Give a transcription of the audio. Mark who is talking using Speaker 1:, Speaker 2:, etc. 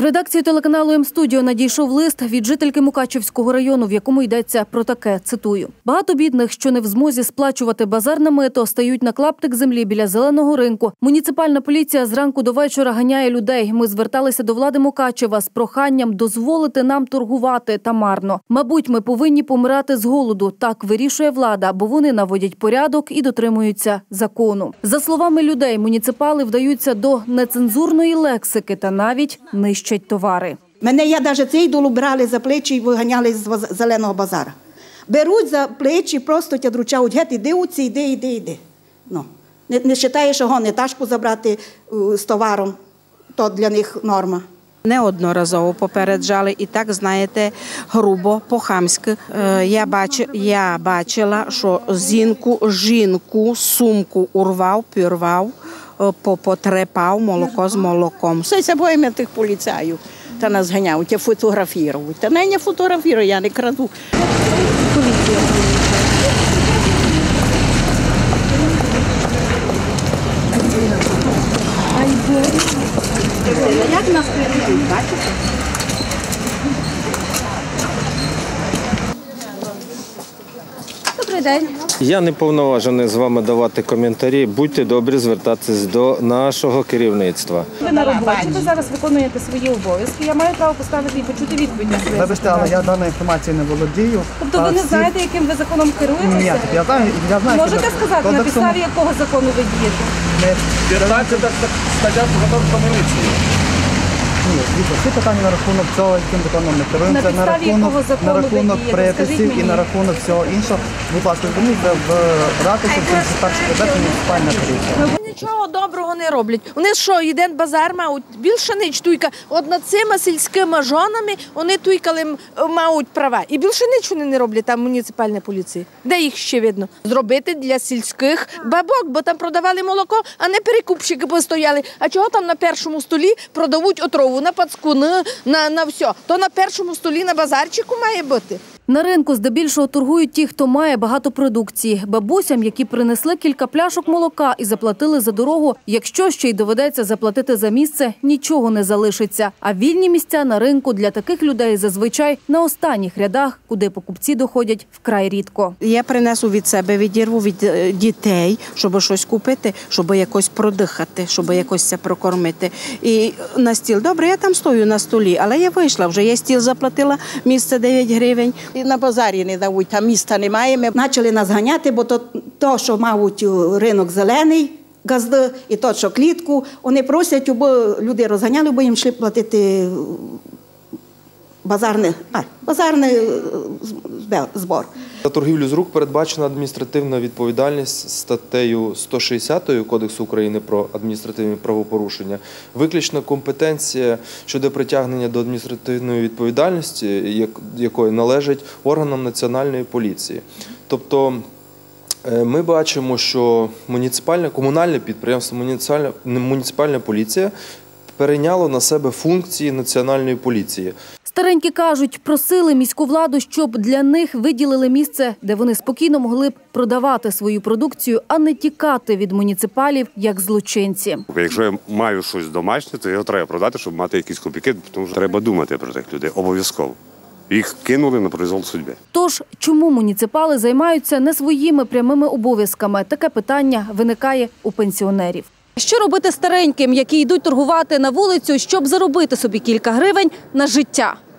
Speaker 1: В редакцію телеканалу М-студіо надійшов лист від жительки Мукачівського району, в якому йдеться про таке, цитую. «Багато бідних, що не в змозі сплачувати базарне мито, стають на клаптик землі біля зеленого ринку. Муніципальна поліція зранку до вечора ганяє людей. Ми зверталися до влади Мукачева з проханням дозволити нам торгувати, та марно. Мабуть, ми повинні помирати з голоду. Так вирішує влада, бо вони наводять порядок і дотримуються закону». За словами людей, муніципали вдаються до нецензурної лексики та навіть нищать товари.
Speaker 2: Мене я навіть цей долу брали за плечі і виганяли з зеленого базара. Беруть за плечі, просто тя дручають, геть, іди оці, іди. Ну, не вважає, що не ташку забрати з товаром, то для них норма.
Speaker 3: Неодноразово попереджали і так, знаєте, грубо, по-хамськи. Я бачила, що жінку сумку урвав, пірвав, потрепав молоко з молоком.
Speaker 4: Все боїмо тих поліцаїв, та нас ганяють, я фотографірую. Та не фотографірую, я не краду. Поліція. Як нас переведуть, бачите?
Speaker 1: Добрий день.
Speaker 5: Я не повноважений з вами давати коментарі. Будьте добрі звертатись до нашого керівництва.
Speaker 6: Ви на роботі, ви зараз виконуєте свої обов'язки. Я маю право поставити і почути відповідь на свої
Speaker 7: Вибачте, але я даною інформацією не володію.
Speaker 6: Тобто ви не знаєте, яким ви законом керуєтеся?
Speaker 7: Ні, я знаю.
Speaker 6: Можете сказати, на підставі якого закону ви дієте?
Speaker 8: 15 стаття Кодексу міліції.
Speaker 7: Ні, всі питання на рахунок цього, яким законом не керуємося, на рахунок приписів і на рахунок всього іншого. Будь ласка, зверніться в ратушу, так що муніципальна поліція.
Speaker 9: Нічого доброго не роблять. Вони що, один базар мають, більше ніч туйка. От над цими сільськими жонами вони туйкали, мають права. І більше ніч вони не роблять там муніципальна поліція. Де їх ще видно? Зробити для сільських бабок, бо там продавали молоко, а не перекупщики постояли. А чого там на першому столі продають отрову? На пацку, на все. То на першому столі на базарчику має бути.
Speaker 1: На ринку здебільшого торгують ті, хто має багато продукції. Бабусям, які принесли кілька пляшок молока і заплатили за дорогу, якщо ще й доведеться заплатити за місце, нічого не залишиться. А вільні місця на ринку для таких людей зазвичай на останніх рядах, куди покупці доходять вкрай рідко.
Speaker 3: Я принесу від себе, відірву від дітей, щоб щось купити, щоб якось продихати, щоб якось це прокормити. І на стіл, добре, я там стою на столі, але я вийшла вже, я стіл заплатила, місце 9 гривень.
Speaker 4: І на базарі не дають, там міста немає. Ми
Speaker 2: почали нас ганяти, бо то, що мають ринок зелений, газди, і то, що клітку, вони просять, бо люди розганяли, бо їм йшли платити базарний збор.
Speaker 10: За торгівлю з рук передбачена адміністративна відповідальність статтею 160 Кодексу України про адміністративні правопорушення. Виключна компетенція щодо притягнення до адміністративної відповідальності, якої належить органам Національної поліції. Тобто ми бачимо, що комунальне підприємство, муніципальна поліція перейняло на себе функції Національної поліції.
Speaker 1: Старенькі кажуть, просили міську владу, щоб для них виділили місце, де вони спокійно могли б продавати свою продукцію, а не тікати від муніципалів, як злочинці.
Speaker 8: Якщо я маю щось домашнє, то його треба продати, щоб мати якісь копійки, тому що треба думати про тих людей, обов'язково. Їх кинули на произвол судьби.
Speaker 1: Тож, чому муніципали займаються не своїми прямими обов'язками? Таке питання виникає у пенсіонерів. Що робити стареньким, які йдуть торгувати на вулицю, щоб заробити собі кілька гривень на життя?